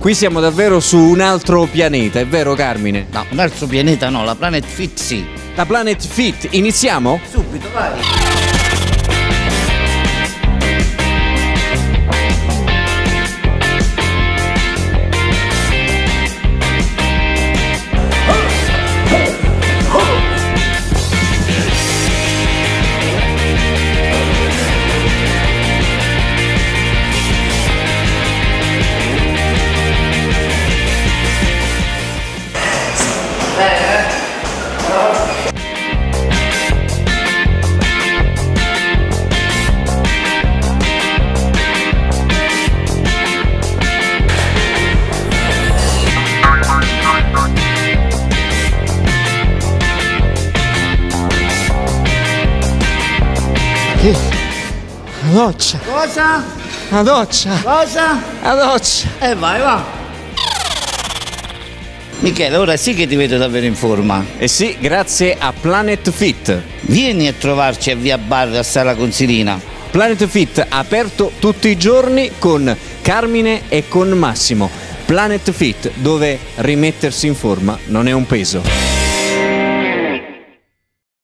Qui siamo davvero su un altro pianeta, è vero Carmine? No, un altro pianeta no, la Planet Fit sì. La Planet Fit, iniziamo? Subito, vai. La doccia, Cosa? la doccia, Cosa? la doccia. Vai, va. Michele, ora sì che ti vedo davvero in forma. Eh sì, grazie a Planet Fit. Vieni a trovarci a Via Barra, a Sala Consilina. Planet Fit aperto tutti i giorni con Carmine e con Massimo. Planet Fit, dove rimettersi in forma non è un peso.